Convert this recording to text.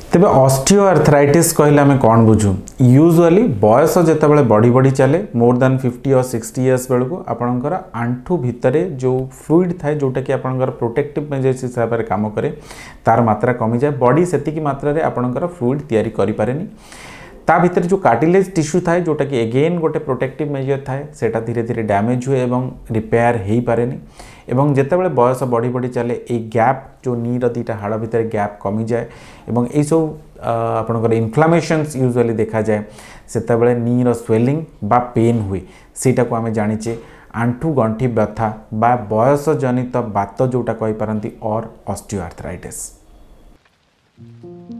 तेबे ऑस्टियोआर्थराइटिस कहले आम कौन बुझू यूजुअली बयस जितेबाला बढ़ी बढ़ी चले मोर देन 50 और 60 इयर्स बेलू आपणकर आंठू भितर जो फ्लूइड थाए जोटा कि आपणकर प्रोटेक्टिव मेजर्स हिसाब से काम करे तार मात्रा कमी जाए बॉडी सेतिकी मात्रा रे आपणकर फ्लूइड तैयारी करि पारेनी ता भितर जो कार्टिलेज टिश्यू थाए जोटा कि एगेन गोटे प्रोटेक्टिव मेजर थाए सेटा धीरे धीरे डैमेज हुए एवं रिपेयर हो पारेनी एवं जितेबाला बयस बढ़ी बढ़ी चले ये गैप जो नीर दीटा हाड़ भितर गैप कमी जाए एवं ये सब आपणकर इन्फ्लामेशंस यूजुअली देखा जाए सेतेबेले नीर स्वेलिंग बा पेन हुए सीटा को आम जाचे आंठू गंठी व्यथा बा बयस जनित बात जोटा कही पारती और ऑस्टियोआर्थराइटिस।